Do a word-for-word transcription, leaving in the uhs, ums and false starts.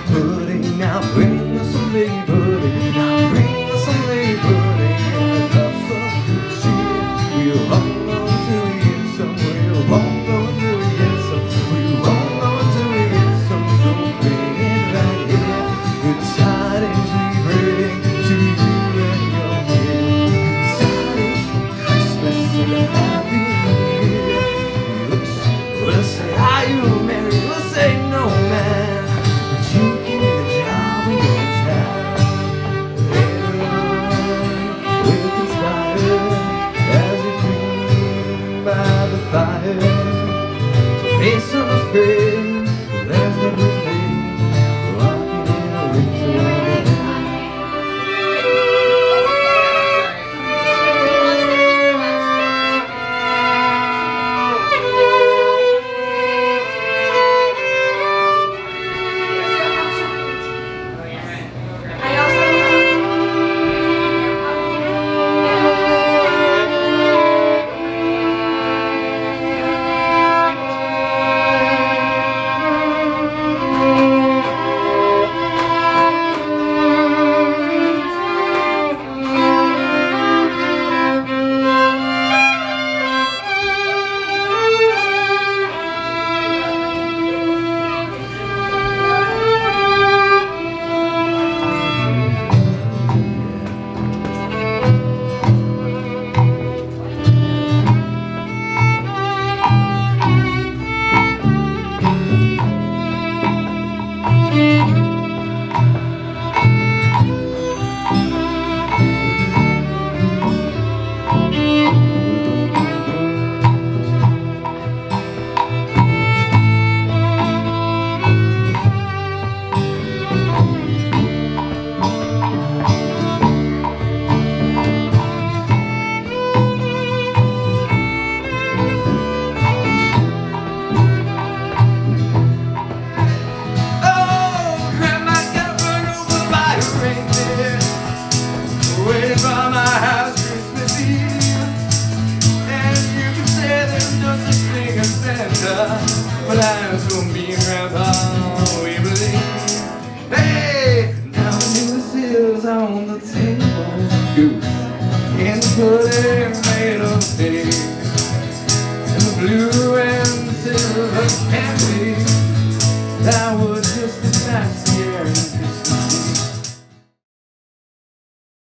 pudding. Now bring us some baby pudding. Now bring us some baby pudding. And a cup of cheer. We'll hold on till we get some. We'll hold on till we get some. We'll hold on till we get some. So bring it right here. Good tidings we bring to you and your kid. Good tidings from Christmas and a happy New Year. We'll say, are you married? We'll say, no, man. But you can get a job in your town. Everyone will conspire as you dream by the fire. So face unafraid, there's no good thing rocking in a winter wind. Waiting by my house Christmas Eve, and you can say there's no such thing as Santa, but that's what me and Grandpa we believe. Hey, now the news is on the T V.